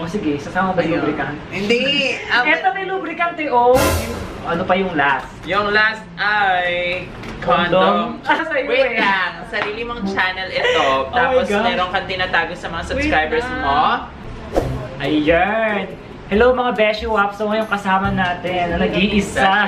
O sige, sasama ba yung lubricant? Hindi! Eto may lubricant eh, oh! Ano pa yung last? Yung last ay condom. Sa'yo Wait eh. lang, sarili mong channel ito. Tapos God. meron kang tinatago sa mga subscribers mo. Ayan! Hello mga Beshi Wap! So ngayon kasama natin na nag-iisa.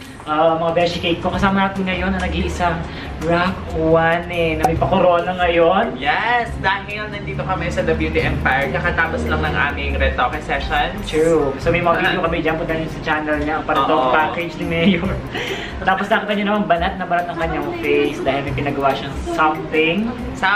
Mga Beshi Cake ko. Kasama natin ngayon na nag-iisang Rock One na may pa-corona ngayon. Yes! Dahil nandito kami sa The Beauty Empire, kakatapos lang ng aming retoke sessions. True. So may mga video kami dyan, punta nyo sa channel niya, ang parang package ni Mayor. Tapos nakita nyo naman banat na banat ang kanyang face dahil may pinagawa siyang something.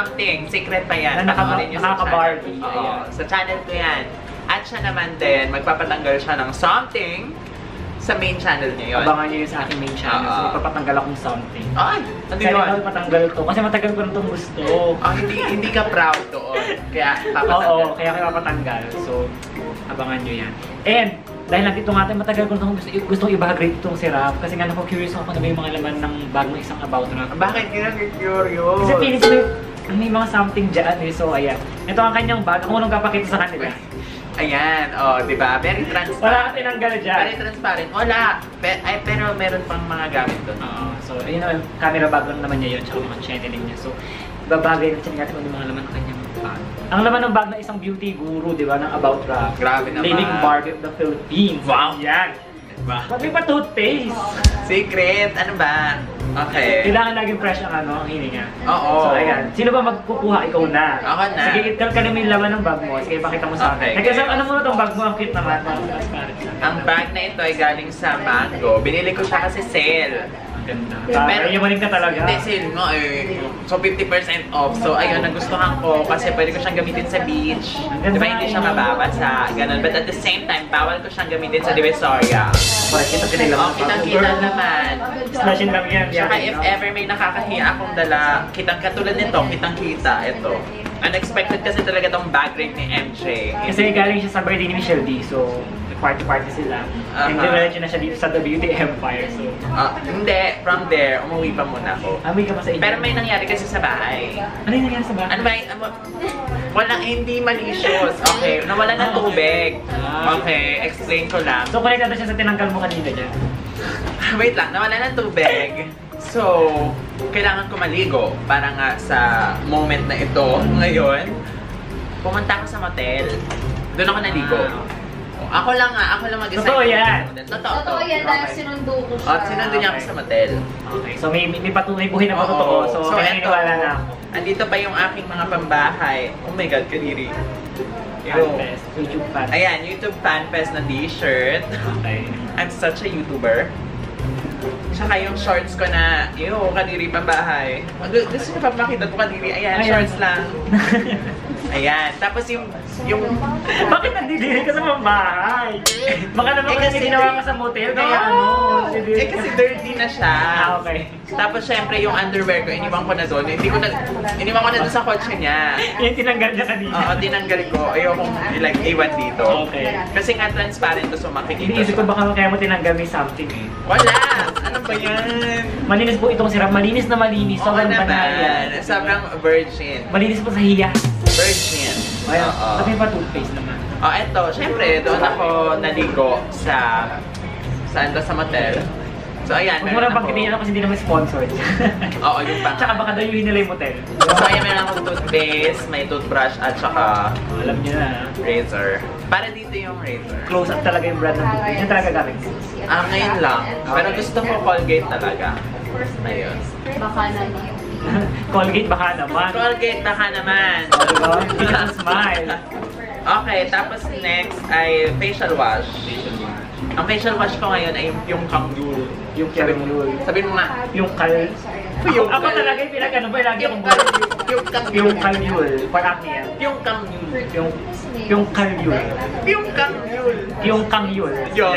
Secret pa yan. Na Panoorin nyo sa nakaka-Barbie. channel. Oo, sa channel ko yan. At siya naman din, magpapatanggal siya ng something sa main channel niya yun. Abangan nyo yun sa aking main channel. So ipapatanggal akong something. Ay! Ano Kaya yun? ikaw patanggal to. Kasi matagal ko na itong gusto. Hindi ka proud doon. Kaya papatanggal. Oo, kaya papatanggal. So, abangan nyo yan. And, dahil nandito nga tayo, matagal ko na gustong i-bag-rate itong si Rap. Kasi nga curious ako na ba yung mga laman ng bag ng isang About Rap. Bakit ka nag-curious? Kasi feeling ko may mga something dyan eh. So, ayan. Ito ang kanyang bag. Ako nung kapakita sa kanila. Ayan, diba? Very transparent. Wala ka tinanggal dyan. Very transparent. Wala. Pero meron pang mga gamit doon. So, ayun naman, camera bag lang naman niya yun, tsaka mga channeling niya. So, babagay na siya natin kung yung mga laman ng kanyang bag. Ang laman ng bag na isang beauty guru, di ba, ng About Rap. Grabe naman. Living Barbie of the Philippines. Wow! Yan! Diba? Ba't may pa toothpaste? Secret? Ano ba? Okay. Kailangan laging fresh ang hininga. Oo. So, ayan. Sino ba magkukuha? Ikaw na. Ako na. Sige, itkal ka naman yung laman ng bag mo. Sige, pakita mo sa akin. Okay. Ano mo na itong bag mo? Ang cute naman. Ang bag na ito ay galing sa Mango. Binili ko siya kasi sale. Ganda. Pero yamanin ka talaga. Hindi, sale nga eh. So 50% off. So ayun, nagustuhan ko kasi pwede ko siyang gamitin sa beach. Diba hindi siya mababasa, ganun. But at the same time, bawal ko siyang gamitin sa Divisoria. Kitang-kita naman. Slashin lang yan. Saka if ever may nakakahiya akong dala, katulad nito, kitang-kita, ito. Unexpected kasi talaga tong bag ring ni MJ. Kasi galing siya sa birthday ni Michelle D. So, party-party sila. And diretso na siya dito sa The Beauty Empire. So, hindi. From there, umuwi pa muna ako. amoy ka pa sa inyo. Pero may nangyari kasi sa bahay. Ano yung nangyari sa bahay? Ano ba? Walang hindi malicious. Okay, nawala ng tubig. Okay, explain ko lang. So, connected na siya sa tinanggal mo kanina dyan. Wait lang, nawala ng tubig. So, kailangan ko maligo para nga sa moment na ito ngayon. Pumunta ako sa motel. Doon ako naligo. Ako lang mag-isa. Totoo yan. Totoo yan dahil sinundo ko siya. Sinundo niya ako sa motel. Okay, so may patunay buhay na totoo. So, pinaniniwala na ako. Andito pa yung aking mga pambahay. Oh my God, kadiri. Fanfest, YouTube fan. Ayan, YouTube Fanfest na t-shirt. Okay. I'm such a YouTuber. Tsaka yung shorts ko na, kadiri pambahay. Gusto nyo pa makita po kadiri? Ayan, shorts lang. Ayan, tapos yung... Bakit nandidiri ka sa mambahay? Baka naman kasi ginawa ka sa motel, kaya kasi dirty na siya. Okay. Tapos syempre yung underwear ko, iniwan ko na doon. Iniwan ko na doon sa kotse niya. Yung tinanggal niya kanina. Oo, tinanggal ko. Ayokong iwan dito. Okay. Kasi nga transparent to, so makikita. Iniisip ko baka kaya mo tinanggal may something eh. Wala! Ano ba yan? Malinis po itong sirap. Malinis na malinis. Oo Sobrang naman. banal. Sobrang virgin. Malinis po sa hiya. Virgin. Ayan. Oo. Sabi pa toothpaste naman. Eto. Syempre, doon ako naligo sa sa motel. So, ayan. Huwag mo lang pagkitingin kasi hindi naman sponsored. Oo, yung pang... Tsaka baka dayuhin nila yung motel. So, ayan, meron akong toothpaste, may toothbrush, at saka Alam niyo na. razor. Para dito yung razor. Close up talaga yung brand ng toothpaste. Yan talaga gamit ko. Ngayon lang. Pero gusto ko Colgate talaga. Ayun. Baka naman. Colgate baka naman. Colgate baka naman. Diba? Hindi ka smile. Okay, tapos next ay facial wash. Ang facial wash ko ngayon ay yung Kangyul. Yung Kangyul. Sabihin mo nga. Yung kal... Ako talaga yung pinag-ano ba? Lagi akong buhay. Yung Kangyul. For acne yan. Yung Kangyul. Yung Kangyul. Yung Kangyul. Yung Kangyul. Yun.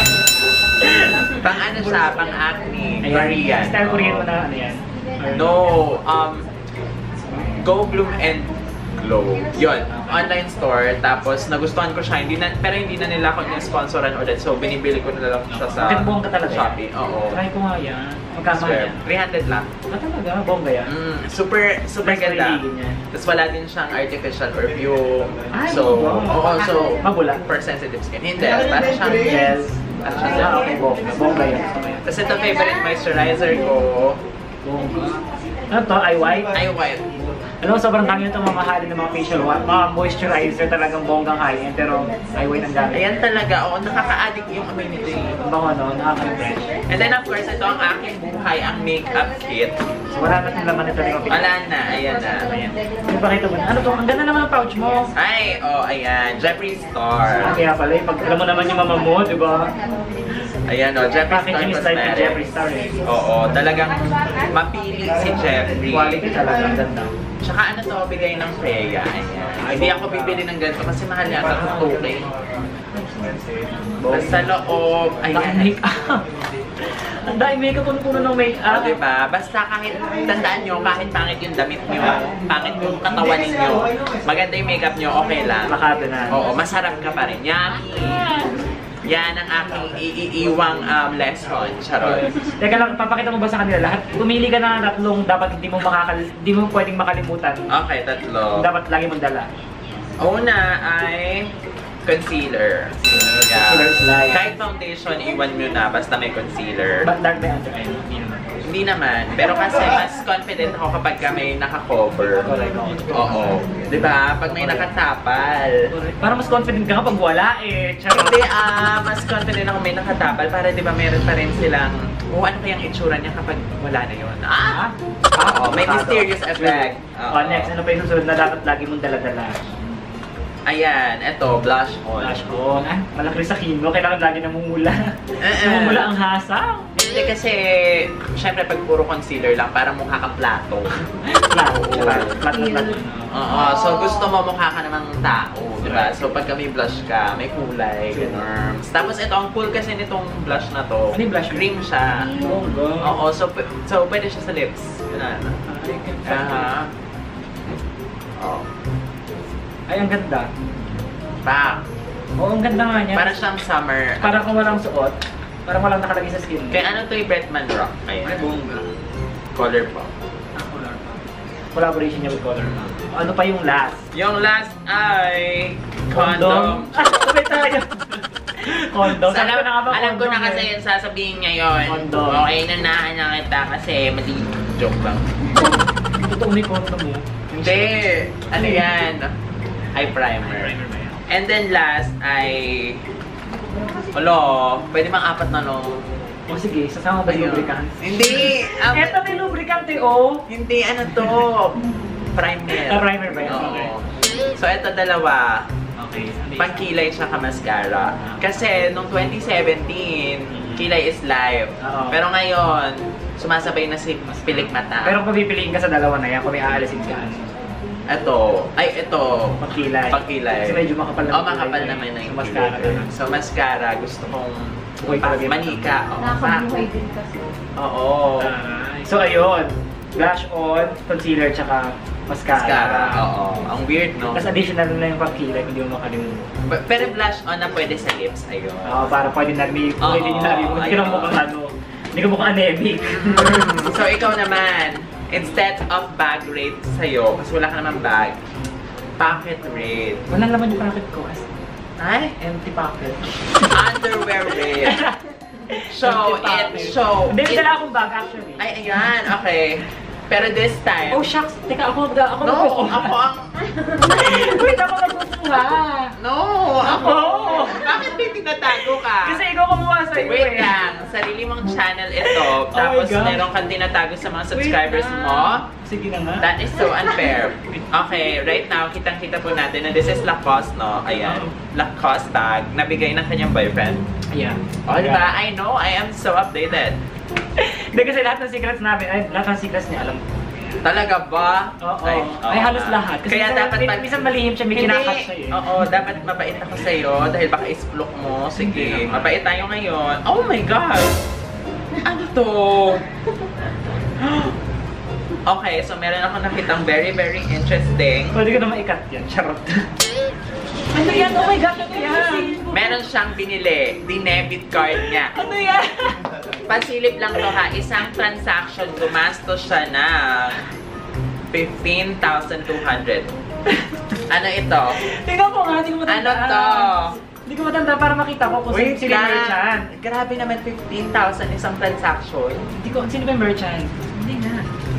Pang ano siya, pang acne. Korean. Style Korean mo na ano yan? No, Go Bloom and Glow. Yun, online store. Tapos nagustuhan ko siya, pero hindi na nila ako sponsoran ulit. So binibili ko na lang siya sa Bakit bongga talaga yan? Shopee. Oo. Try ko nga yan. Magkama Swear. yan. 300 lang. Talaga? Bongga yan? Super Nice ganda. religion yan. Tapos wala din siyang artificial perfume. Ay, So, wow. oo, so Mabula? for sensitive skin. Hindi, para siyang Yes. Para siyang gel. Okay, bongga. Bongga yan. Tapos ito favorite moisturizer ko. Bongga. Ano to? Eye white? Eye white. Alam mo, sobrang dami nito mamahalin ng mga facial wash, mga moisturizer talagang bonggang high-end, pero eye white ang gamit. Ayan talaga, oo, nakaka-addict yung amoy nito eh. Ang bango, no? Nakaka-refresh. And then of course, ito ang aking buhay, ang makeup kit. So, wala natin laman ito rin. Wala na, ayan na. Ipakita mo na. Ano to? Ang ganda naman ang pouch mo. Ay, oh, ayan, Jeffree Star. Kaya pala, pag alam mo naman yung mama mo, di ba? Ayan o, Jeffree Star Packaging style ni Cosmetics. Jeffree Star eh. Oo, talagang mapili si Jeffree. Quality talaga, ang ganda. Tsaka ano to, bigay ng Freya. Ayan. Hindi ako bibili ng ganito kasi mahal yata ng 2K. Tapos sa loob, Dahil ayan. make-up. Ang dahil make-up, puno-puno ng Oh, make-up. diba? Basta kahit, tandaan nyo, kahit pangit yung damit nyo, pangit yung katawan ninyo, maganda yung makeup nyo, okay lang. Makado na. Oo, masarap ka pa rin. Yummy! Yan ang aking iiwang lesson. Charot. Teka lang, papakita mo ba sa kanila lahat? Pumili ka na ng tatlong dapat hindi mo pwedeng makalimutan. Okay, tatlo. Dapat lagi mong dala. Una ay concealer. Concealer is life. Kahit foundation, iwan nyo na basta may concealer. But dark by under eye, hindi naman. Hindi naman. Pero kasi mas confident ako kapag may naka-cover. Correct. Oo. Diba? Pag may nakatapal. Parang mas confident ka kapag wala eh. Charot. Hindi mas confident ako may nakatapal para di ba meron pa rin silang ano kayang itsura niya kapag wala na yun. Oo, may mysterious effect. Next, ano pa yung susunod na dapat lagi mong dala-dala? Ayan, eto, blush on. Blush on. Malaki sa kino, kailangan lagi namumula. Namumula ang hasang. Hindi kasi, syempre pag puro concealer lang, parang mukha kang plato. Flat. Oo, so gusto mo mukha ka namang tao, di ba? So pagka may blush ka, may kulay, gano'n. Tapos ito, ang cool kasi nitong blush na to. Ano yung blush? Cream siya. Oo, so pwede siya sa lips. Ganun. Oh. Ay, ang ganda. Pak. Oo, ang ganda nga niya. Parang siyang summer. Parang kung walang suot, parang walang nakalagay sa skin. Kaya ano to yung Bretman Rock? Ay, Ayan. bongga. Color po. Color pa. Collaboration niya with Color pa. Ano pa yung last? Yung last ay condom. Sabay tayo. Condom. Sabi ko na nga ba Alam ko condom na kasi eh. yung sasabihin niya yun. Condom. Okay, nanahan na kita kasi mali. Joke lang. Totoo ni condom mo. Hindi. Ano yan? Eye primer. And then last ay... pwede mang apat na no? O sige, sasama ba yung Ayun. lubricant? Hindi! Eto may lubricant eh, oh! Hindi, ano to? Primer. Primer ba yun? Oo. So, eto dalawa. Okay. Pangkilay siya ka-mascara. Kasi nung 2017, kilay is live. Oo. Pero ngayon, sumasabay na si pilik mata. Pero kung pipiliin ka sa dalawa na yan, kung may aalisin ka, ito. pagkilay. Pagkilay. Kasi medyo makapal na. Makapal naman na So, yung mascara kilay. na. So, mascara. Gusto kong Uy, talaga yun. manika. Nakakabuhay din kasi. Oo. So ayun, blush on, concealer, tsaka mascara. Mascara. Oo. Ang weird, no? Tapos additional na yung pagkilay, hindi mo makalimutan. Pero blush on na pwede sa lips. Ayun. Oo, para pwede narinig. Oo, Pwede nyo narinig. Hindi ka lang ayun. mukhang ano. Hindi ka mukhang anemic. So, ikaw naman, instead of bag rate sa'yo, kasi wala ka naman bag, pocket rate. Wala naman yung pocket ko. Ay? Empty pocket. Underwear rate. So, Hindi, dala akong bag actually. Ay, ayan, okay. Pero this time... Oh shucks, teka ako no, nagkukuha. ako ang... Wait, ako nagkukuha. No, ako. Bakit may tinatago ka? Kasi ikaw kumuha sa iyo Wait lang, sarili mong channel ito, tapos God. meron kang tinatago sa mga subscribers Wait mo. Sige na nga. That is so unfair. Okay, right now, kitang-kita po natin na this is Lacoste, no? Ayan, Lacoste bag, nabigay ng kanyang boyfriend. Ayan. O, diba? I know, I am so updated. Hindi kasi lahat ng secrets namin, ay lahat ng secrets niya alam ko. Talaga ba? Oo. oo Ay halos nga. lahat. Kasi Kaya minsan, dapat minsan malihim siya, may kinakat siya eh. Oo, dapat mabait ako sa'yo dahil baka isplok mo. Sige, Hindi naman. mabait tayo ngayon. Oh my God! Ano to? Okay, so meron ako nakitang very, very interesting. Pwede ko na maikat yan. Charot. Ano yan? Oh my God, ano yan? Meron siyang binili, dinebit card niya. Ano yan? Pasilip lang to ha, isang transaction, gumastos siya ng 15,200. Ano ito? Tingnan ko nga, hindi ko matanda. Ano to? Hindi ko matanda para makita ko kung Wait sino yung merchant. Grabe naman, 15,000 isang transaction. Hindi ko, sino ba yung merchant? Hindi na.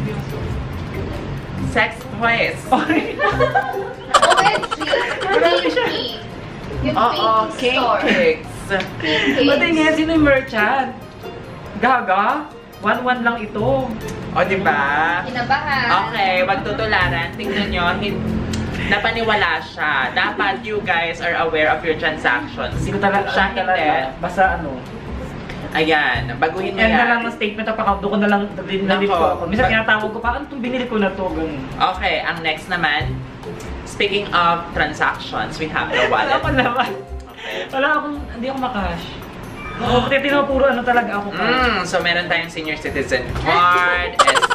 Sex toys. Okay. OMG! Grabe siya. Pinky. Yung Oo, Pinky store. cakes. Pinky. Patingin, sino yung merchant? Gaga? 1-1 lang ito. O, diba? Kinabahan. Okay, wag tutularan. Tingnan nyo, napaniwala siya. Dapat you guys are aware of your transactions. Hindi ko talaga, Siya talaga. hindi. Basta ano. Ayan, baguhin mo Yan na lang yan. ng statement of account. Doon ko na lang, nalilito Nako. ako. Minsan tinatawag ko pa, ano itong binili ko na to? Ganun. Okay, ang next naman, speaking of transactions, we have the Wala wallet. ko naman. Okay. Wala akong, hindi ako makash. Kasi tinapuro ano talaga ako pa. So meron tayong senior citizen card,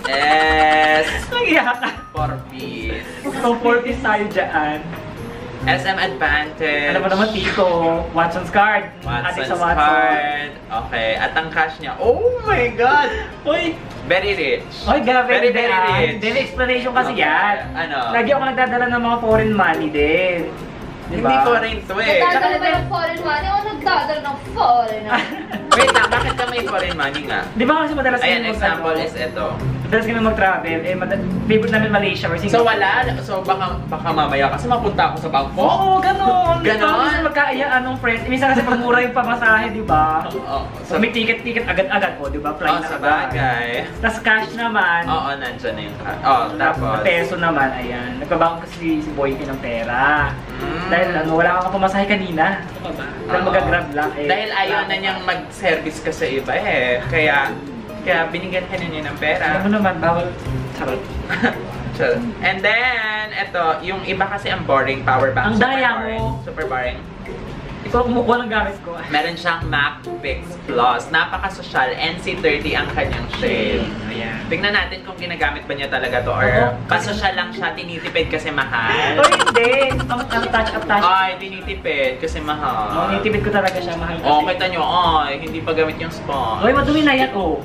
SS, Nagyaya ka. 4 piece, So, 40 tayo dyan. SM Advantage, Ano ba naman, Tito? Watson's card. Adik Watson's sa Watson. card. Okay, at ang cash niya, oh my God! Uy! Very rich. Oy, grabe. Very, very rich. Hindi, may explanation kasi Okay. yan. Ano? Lagi ako nagdadala ng mga foreign money din. Diba? Hindi foreign to eh. Nagdadala ba ng foreign money o nagdadala ng foreign Wait lang, bakit ka may foreign money nga? Di ba kasi madalas Ayan, kami example is ito. madalas kami mag-travel. Eh, favorite namin Malaysia or So Singapore. wala, so baka mamaya kasi mapunta ako sa bangko. Oo, ganon. Ganon? Minsan magkaayaan ng friends. Minsan kasi pag mura yung pamasahe, di ba? Oo. So may ticket agad-agad po, di ba? Flight na sa agad. bagay. Tapos cash naman. Oo, nandyan na yung card. Oh, tapos. Peso naman, ayan. Nagbabangon kasi si Boykin ng pera. Mm. Dahil ano, wala kang pamasahe kanina. Ano ba? Dahil Oo. mag-grab lang. Eh, Dahil ayaw na niyang mag-service ka sa iba eh. Kaya binigyan ka na niya ng pera. Alam mo naman, bawal. Charot. Sure. And then, eto, yung iba kasi ang boring power bank. Ang daya boring. mo. Super boring. Ikaw ang kumukuha ng gamit ko. Meron siyang Mac Fix Plus. Napaka-social. NC30 ang kanyang shade. Ayan. Tingnan natin kung ginagamit ba niya talaga to or Oo. pasosyal lang siya, tinitipid kasi mahal. O hindi. Ang touch up touch. Ay, tinitipid kasi mahal. Oh, nitipid ko talaga siya, mahal kasi. Oh, kita nyo, ay, hindi pa gamit yung sponge. Oy, madumi na yan, oh.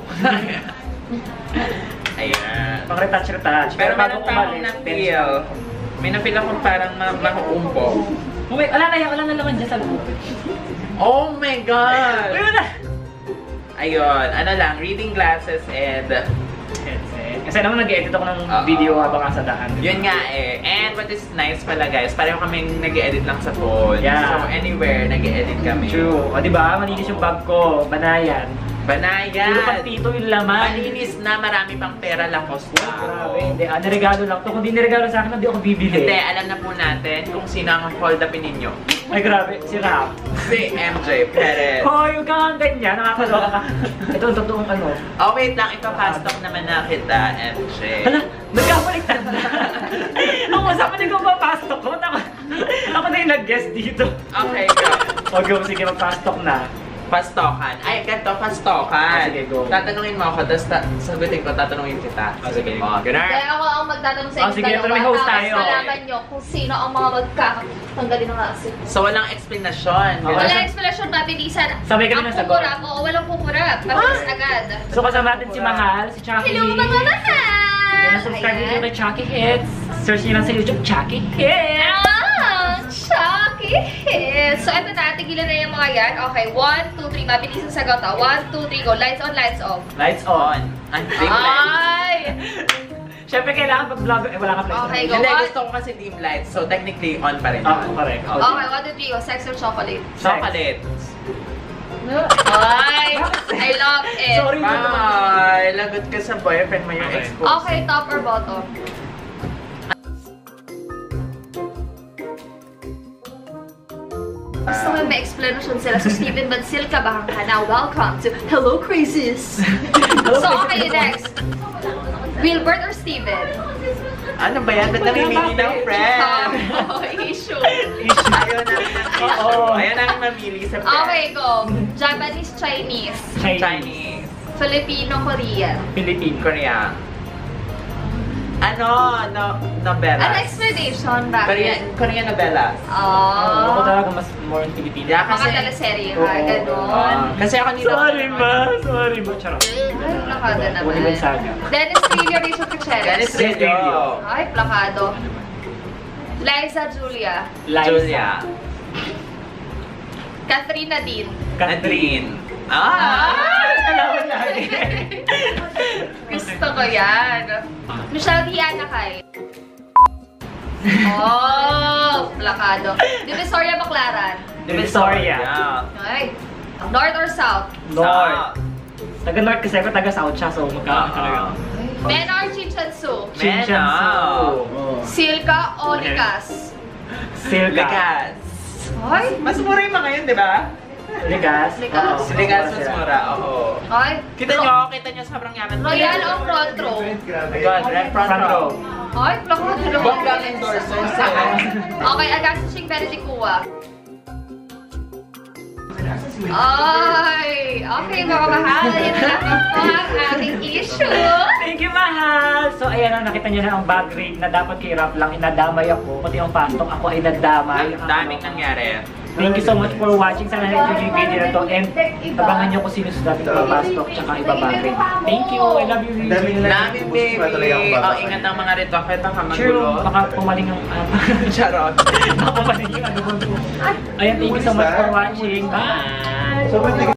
Ayan. Pang retouch. Pero meron bago pa akong umalis, na-feel. May na-feel akong parang mahuumpo. Wait, wala na naman dyan sa loob. Oh my God! Uy, wala. Ayun, ano lang, reading glasses and Headset. Kasi naman nag-edit ako ng Oo. video habang nasa daan. yun nga eh. And what is nice pala guys, pareho kaming nag-edit lang sa phone. Yeah. So anywhere, nag-edit kami. True. O diba, malinis yung bag ko. Banayan. Banayan! Puro pang tito yung laman. Malinis na, marami pang pera lakos Uy, pa. grabe. Hindi, niregalo lang to. Kung di niregalo sa akin, hindi ako bibili. Hindi, alam na po natin kung sino ang hold upin ninyo. Ay, grabe. Si Rap. Si MJ Perez. Hoy, huwag kang ganyan. Nakakaloka ka. Ito ang totoong ano. Oh, wait lang. Ito, fast talk naman na kita, MJ. Hala, nagkabaliktad na. Ang usapan niyo kung papasok ko. Ako na yung nag-guest dito. Okay, go. Okay, sige, mag-pastok na. Pastokan. Ay, ganito, pastokan. Ah, sige, go. Tatanungin mo ako, tapos sagutin ko, tatanungin kita. Ah, sige. mo. Ganun. Kaya ako ang magtatanong sa Oh, inyo sige, pero may host tayo. Malaman nyo kung sino ang mga magkakatanggalin ng klase. So, walang explanation. Oh, Walang explanation, mabilisan. Sabay kami ng Ang sagot. kukurap, oo, walang kukurap. Mabilis agad. So kasama natin si Mahal, si Chucky. Hello, mga mahal! Kaya subscribe niyo kay Chucky Hits. Search niyo lang sa YouTube, Chucky Hits. Chucky Hits! So, ito na, tigilan na yung mga yan. Okay, 1, 2, 3, mabilis ang sagot. 1, 2, 3, go. Lights on, lights off. Lights on. Ang dim lights. Ay! Siyempre kailangan pag vlog, wala ka flex. Okay, go. Hindi, One. gusto ko kasi dim lights. So, technically, on pa rin. Ah, correct. Okay, 1, 2, 3, go. Sex or chocolate? Chocolate. Ay! I love it. Sorry, Bye! Lagot ka sa boyfriend mo yung Okay. ex-po. Okay, top or bottom? Gusto ko may explanation sila. So, Steven Bansil ka ba ka na? Welcome to Hello Crazies! So, okay, next. Wilbert or Steven? Ano ba yan? Ba't namimili ng friend? Oh, issue. Ayaw namin ng Oo. Ayaw namin mamili sa friend. Okay, go. Japanese, Chinese, Chinese. Filipino, Korean. Philippine. Korea. Novelas. An explanation, bakit? Korean novelas. Ako Oh. talaga mas more in Filipino. Yeah, Mga kasi... teleserye Oo. ka, gano'n. Kasi ako dito... Sorry ma. Charot. Ay, plakado naman. Wala yung saga. Dennis Trillo, Rachel Gutierrez. Dennis Trillo. Ay, plakado. Liza Julia. Julia. Catherine Nadine. Nadine. Kalawan lagi. Gusto ko yan. Michelle Diana Kay. Oh, plakado. Divisoria Baclaran. Divisoria. Ay, North or South? North. Taga North kasi ako taga South siya, so magkakaroon talaga. Menor Chinchansu. Shinchansu. Silka o Likas? Silka. Likas. Ay, Mas mura yung mga yun, di ba? Ligas. Ligas. Oo. Likas mas mura, oo. ay. Kita nyo sobrang yaman. Royal o front row? God, red front row. Ay, plakado. Bonggang endorsers Okay, Agassi Benedict Cua. Ay, okay mga mahal. Yan na lang po ang ating issue. Thank you, mahal! So, ayan na, nakita niyo na ang bag raid na dapat kay Rap lang, inadamay ako. Pati yung pastong ako ay nadamay. Ang daming nangyari. Thank you so much for watching. Sana na-enjoy yung video na to. And abangan niyo kung sino sa dating papastok tsaka ibabag raid. Thank you! I love you, Rizzy. Namin, baby. Ingat ang mga rito. Kahit baka True, magulo. baka pumaling ang... Charot. baka pumaling yung ano mo. Ayan, thank you so much for watching. Bye!